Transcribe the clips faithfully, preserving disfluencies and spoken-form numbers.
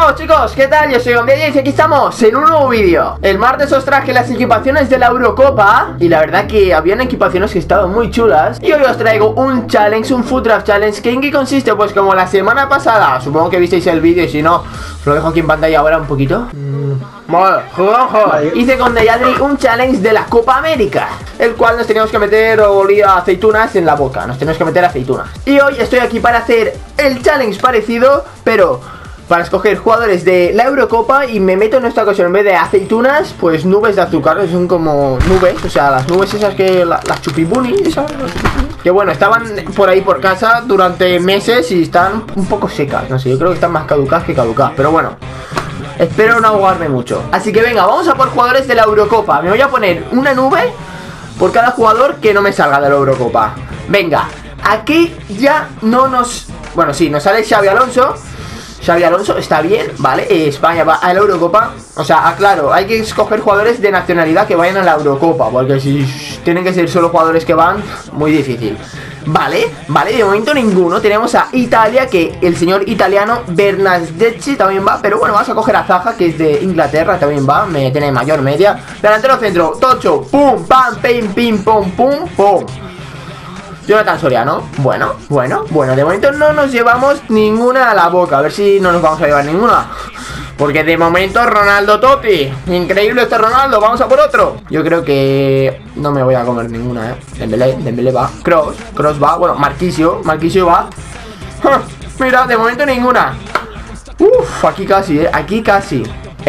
Buenos chicos, ¿qué tal? Yo soy Gombialle y aquí estamos en un nuevo vídeo. El martes os traje las equipaciones de la Eurocopa y la verdad que habían equipaciones que estaban muy chulas. Y hoy os traigo un challenge, un Food Draft Challenge. ¿Que en qué consiste? Pues como la semana pasada, supongo que visteis el vídeo y si no, os lo dejo aquí en pantalla ahora un poquito. Vale, vale. Hice con Deyadri un challenge de la Copa América, el cual nos teníamos que meter o olía aceitunas en la boca. Nos tenemos que meter aceitunas. Y hoy estoy aquí para hacer el challenge parecido, pero para escoger jugadores de la Eurocopa. Y me meto en esta ocasión, en vez de aceitunas, pues nubes de azúcar. Son como nubes, o sea, las nubes esas que la, las chupibuni, esas, que bueno, estaban por ahí por casa durante meses y están un poco secas. No sé, yo creo que están más caducadas que caducadas, pero bueno, espero no ahogarme mucho. Así que venga, vamos a por jugadores de la Eurocopa. Me voy a poner una nube por cada jugador que no me salga de la Eurocopa. Venga, aquí ya no nos... Bueno, sí, nos sale Xabi Alonso. Xabi Alonso está bien, ¿vale? Eh, España va a la Eurocopa. O sea, aclaro, hay que escoger jugadores de nacionalidad que vayan a la Eurocopa, porque si tienen que ser solo jugadores que van, muy difícil. Vale, vale, de momento ninguno. Tenemos a Italia, que el señor italiano Bernardeschi también va. Pero bueno, vamos a coger a Zaha, que es de Inglaterra, también va, me tiene mayor media. Delantero centro, Tocho, pum, pam, pim, pim, pum, pum, pum. Jonathan Soriano, bueno, bueno, bueno, de momento no nos llevamos ninguna a la boca. A ver si no nos vamos a llevar ninguna, porque de momento Ronaldo Totti, increíble este Ronaldo, vamos a por otro. Yo creo que no me voy a comer ninguna, eh. Dembélé, Dembélé va, Kroos, Kroos va, bueno, Marquisio, Marquisio va. ¡Ja! Mira, de momento ninguna. Uff, aquí casi, eh, aquí casi.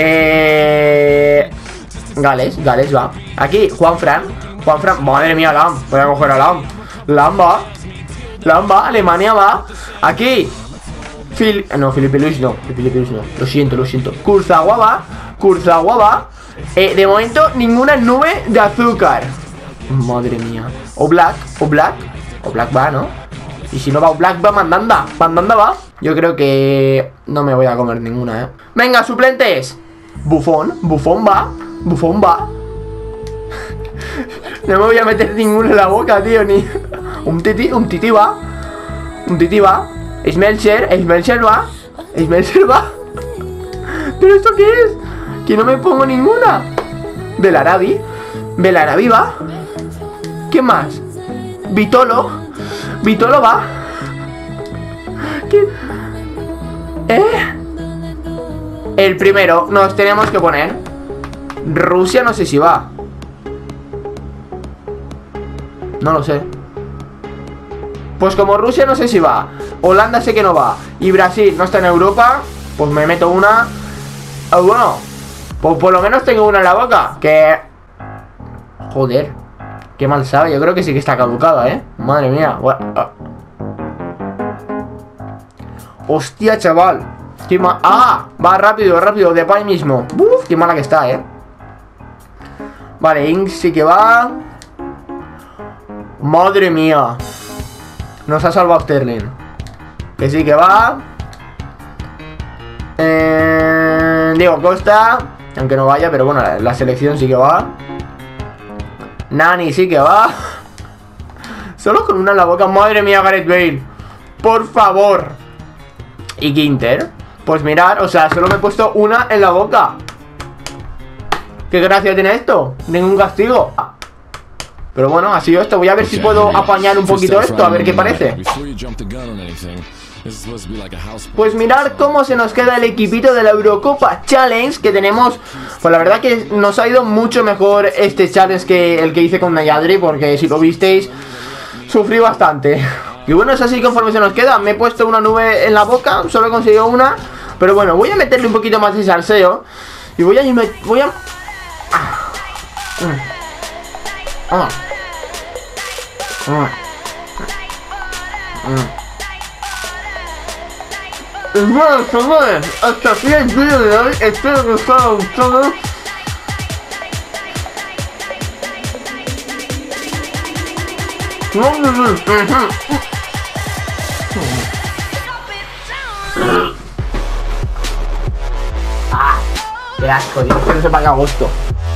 Eh... Gales, Gales va. Aquí, Juanfran, Juanfran, madre mía, Lam, voy a coger a Lam. Lam va, Lam va, Alemania va. Aquí Phil, no, Felipe Luis no, Felipe Luis no, lo siento, lo siento. Kurzawa va, Kurzawa va. eh, De momento ninguna nube de azúcar. Madre mía. O Black, o Black, o Black va, ¿no? Y si no va Black va Mandanda, Mandanda va. Yo creo que no me voy a comer ninguna, eh. Venga, suplentes. Buffon, Buffon va, Buffon va. No me voy a meter ninguno en la boca, tío, ni... Un titi, un titi va. Un titi va. Smelcher, Smelcher va. Smelcher va. ¿Pero esto qué es? Que no me pongo ninguna. Belarabi. Belarabi va. ¿Qué más? Vitolo. Vitolo va. ¿Qué? ¿Eh? El primero nos tenemos que poner. Rusia no sé si va. No lo sé. Pues como Rusia no sé si va, Holanda sé que no va, y Brasil no está en Europa, pues me meto una. Oh, bueno, pues por lo menos tengo una en la boca. Que... Joder, qué mal sabe. Yo creo que sí que está caducada, eh. Madre mía. Hostia, chaval. Qué mal. Ah, va rápido, rápido, de pay mismo. Uf, qué mala que está, eh. Vale, Inks sí que va. Madre mía. Nos ha salvado Sterling. Que sí que va. eh, Diego Costa, aunque no vaya, pero bueno, la, la selección sí que va. Nani sí que va. Solo con una en la boca. Madre mía, Gareth Bale, por favor. Y Ginter, pues mirar, o sea, solo me he puesto una en la boca. ¿Qué gracia tiene esto? Ningún castigo. Pero bueno, ha sido esto. Voy a ver si puedo apañar un poquito esto, a ver qué parece. Pues mirar cómo se nos queda el equipito de la Eurocopa Challenge que tenemos. Pues la verdad que nos ha ido mucho mejor este challenge que el que hice con Deyadri, porque si lo visteis, sufrí bastante. Y bueno, es así conforme se nos queda. Me he puesto una nube en la boca, solo he conseguido una. Pero bueno, voy a meterle un poquito más de salseo. Y voy a... Voy a... Ah. Ah. Ah. Ah. Y bueno, chavales, hasta aquí el vídeo de hoy. Espero que os haya gustado. Ah, qué asco, Dios, que no se paga agosto.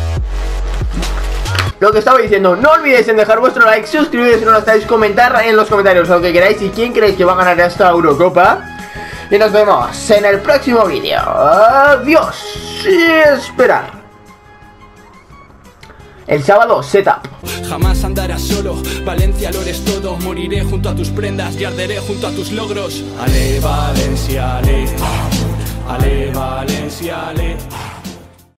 Lo que estaba diciendo, no olvidéis en dejar vuestro like, suscribiros si no lo estáis, comentar en los comentarios lo que queráis y quién creéis que va a ganar esta Eurocopa. y nos vemos en el próximo vídeo. Adiós y esperar. El sábado, setup. Jamás andarás solo, Valencia lo eres todo. Moriré junto a tus prendas y arderé junto a tus logros. Ale, Valencia, ale, ale, Valencia, ale.